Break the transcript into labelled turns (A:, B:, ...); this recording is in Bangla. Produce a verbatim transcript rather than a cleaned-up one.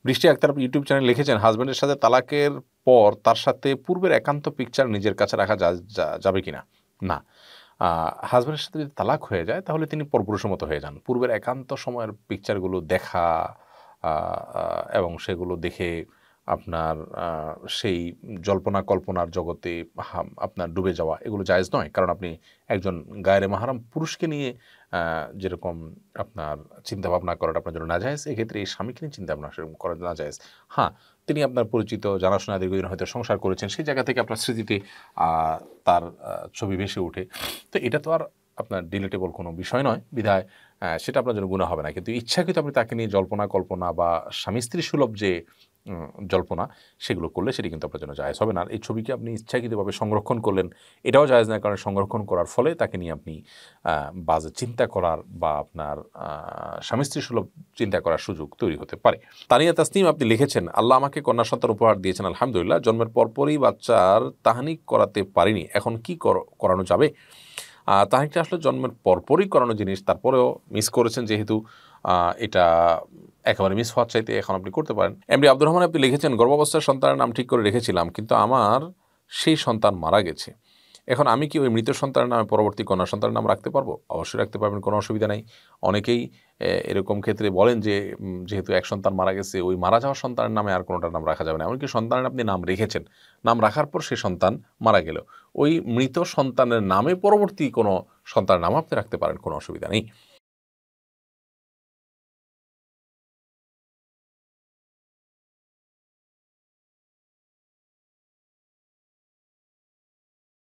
A: বৃষ্টি আক্তার আপনি ইউটিউব চ্যানেলে লিখেছেন, হাজব্যান্ডের সাথে তালাকের পর তার সাথে পূর্বের একান্ত পিকচার নিজের কাছে রাখা যাবে কিনা? না, হাজব্যান্ডের সাথে যদি তালাক হয়ে যায় তাহলে তিনি পরপুরুষের মতো হয়ে যান। পূর্বের একান্ত সময়ের পিকচারগুলো দেখা এবং সেগুলো দেখে আপনার সেই জল্পনা কল্পনার জগতে আপনার ডুবে যাওয়া এগুলো জায়েজ নয়। কারণ আপনি একজন গায়রে মাহরাম পুরুষকে নিয়ে যেরকম আপনার চিন্তাভাবনা করাটা আপনার জন্য নাজায়েজ, এক্ষেত্রে এই স্বামীকে নিয়ে চিন্তাভাবনা সেরকম করা নাজায়েজ। হ্যাঁ, তিনি আপনার পরিচিত জানাশোনা দীর্ঘদিন হয়তো সংসার করেছেন, সেই জায়গা থেকে আপনার স্মৃতিতে তার ছবি ভেসে ওঠে, তো এটা তো আর আপনার ডিলেটেবল কোনো বিষয় নয়, বিধায় সেটা আপনার জন্য গুনাহ হবে না। কিন্তু ইচ্ছাকৃত আপনি তাকে নিয়ে জল্পনা কল্পনা বা স্বামী স্ত্রী সুলভ যে জল্পনা সেগুলো করলে সেটি কিন্তু আপনার জন্য জায়েজ হবে না। এই ছবিকে আপনি ইচ্ছাকৃতভাবে সংরক্ষণ করলেন, এটাও জায়েজ না, কারণ সংরক্ষণ করার ফলে তাকে নিয়ে আপনি বাজে চিন্তা করার বা আপনার স্বামী স্ত্রী সুলভ চিন্তা করার সুযোগ তৈরি হতে পারে। তানিয়া তাসনিম আপনি লিখেছেন, আল্লাহ আমাকে কন্যা সন্তান উপহার দিয়েছেন আলহামদুলিল্লাহ, জন্মের পরপরই বাচ্চার তাহনিক করাতে পারিনি, এখন কি করানো যাবে? তাহনিকটা আসলে জন্মের পরপরই করানো জিনিস, তারপরেও মিস করেছেন যেহেতু এটা একেবারে মিস হওয়ার চাইতে এখন আপনি করতে পারেন। এমডি আব্দুর রহমান আপনি লিখেছেন, গর্ভাবস্থার সন্তানের নাম ঠিক করে রেখেছিলাম, কিন্তু আমার সেই সন্তান মারা গেছে, এখন আমি কি ওই মৃত সন্তানের নামে পরবর্তী কন্যা সন্তানের নাম রাখতে পারবো? অবশ্যই রাখতে পারবেন, কোনো অসুবিধা নেই। অনেকেই এরকম ক্ষেত্রে বলেন যে যেহেতু এক সন্তান মারা গেছে, ওই মারা যাওয়া সন্তানের নামে আর কোনোটার নাম রাখা যাবে না। এমনকি সন্তানের আপনি নাম রেখেছেন, নাম রাখার পর সে সন্তান মারা গেল, ওই মৃত সন্তানের নামে পরবর্তী কোনো সন্তানের নাম আপনি রাখতে পারেন, কোনো অসুবিধা নেই।